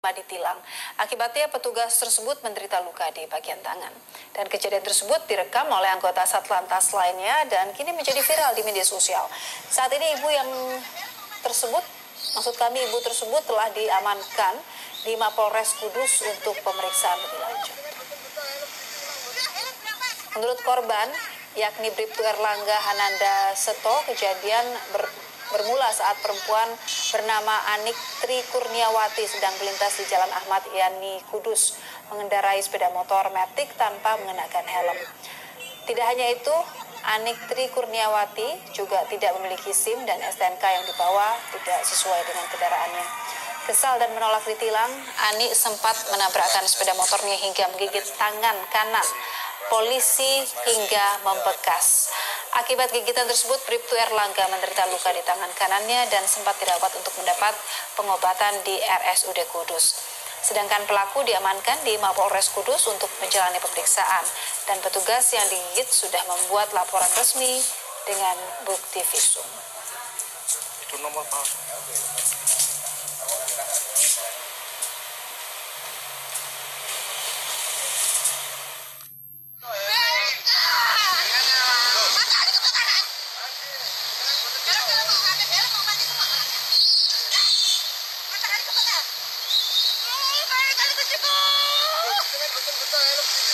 ditilang. Akibatnya petugas tersebut menderita luka di bagian tangan. Dan kejadian tersebut direkam oleh anggota Satlantas lainnya dan kini menjadi viral di media sosial. Saat ini ibu tersebut telah diamankan di Mapolres Kudus untuk pemeriksaan lebih lanjut. Menurut korban, yakni Bribtu Erlangga Hananda Seto, kejadian bermula saat perempuan bernama Anik Tri Kurniawati sedang melintas di Jalan Ahmad Yani Kudus mengendarai sepeda motor Matic tanpa mengenakan helm. Tidak hanya itu, Anik Tri Kurniawati juga tidak memiliki SIM dan STNK yang dibawa tidak sesuai dengan kendaraannya. Kesal dan menolak ditilang, Anik sempat menabrakkan sepeda motornya hingga menggigit tangan kanan polisi hingga membekas. Akibat gigitan tersebut, Bribtu Erlangga menderita luka di tangan kanannya dan sempat dirawat untuk mendapat pengobatan di RSUD Kudus. Sedangkan pelaku diamankan di Mapolres Kudus untuk menjalani pemeriksaan dan petugas yang digigit sudah membuat laporan resmi dengan bukti visum. Itu nomor apa? Betul.